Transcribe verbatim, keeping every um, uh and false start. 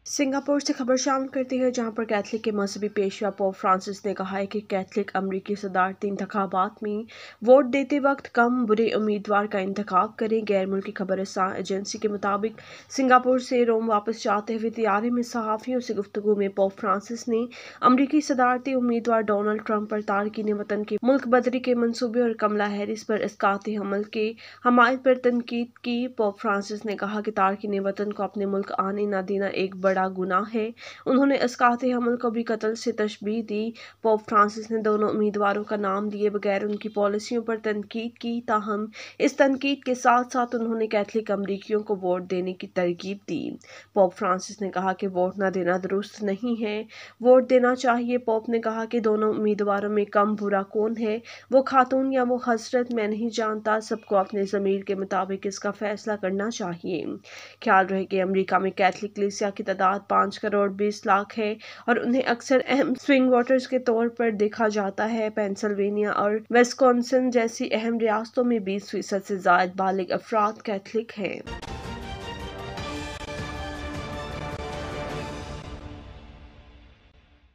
Singapore से खबर शामिल करती है, जहां पर कैथलिक के मजहबी पेशवा पोप फ्रांसिस ने कहा है कि कैथलिक अमरीकी सदारती इंतखाबात में वोट देते वक्त कम बुरे उम्मीदवार का इंतखाब करें। गैर मुल्की खबरसां एजेंसी के मुताबिक सिंगापुर से रोम वापस जाते हुए तैयारी में सहाफ़ियों से गुफ्तगू में पोप फ्रांसिस ने अमरीकी सदारती उम्मीदवार डोनाल्ड ट्रंप पर तारकीन वतन के मुल्क बदरी के मनसूबे और कमला हैरिस पर इसकात हमल के हमायत पर तनकीद की। पोप फ्रांसिस ने कहा कि तारकीन वतन को अपने मुल्क आने न देना एक बड़ा गुनाह है। उन्होंने इसकात हमल को भी कत्ल से तशबीह दी। पोप फ्रांसिस ने दोनों उम्मीदवारों का नाम लिए बगैर उनकी पॉलिसियों पर तनकीद की। ताहम इस तनकीद के साथ साथ उन्होंने कैथलिक अमरीकियों को वोट देने की तरगीब दी। पोप फ्रांसिस ने कहा कि वोट न देना दुरुस्त नहीं है, वोट देना चाहिए। पोप ने कहा कि दोनों उम्मीदवारों में कम बुरा कौन है, वो खातून या वो हजरत, मैं नहीं जानता। सबको अपने ज़मीर के मुताबिक इसका फैसला करना चाहिए। ख्याल रहे कि अमेरिका में कैथलिक कलीसिया की तादाद पाँच करोड़ बीस लाख है और उन्हें अक्सर अहम स्विंग वोटर्स के तौर पर देखा जाता है। पेंसिल्वेनिया और विस्कॉन्सिन जैसी अहम रियासतों में बीस फीसद से ज़ायद बालिग अफराद कैथलिक हैं।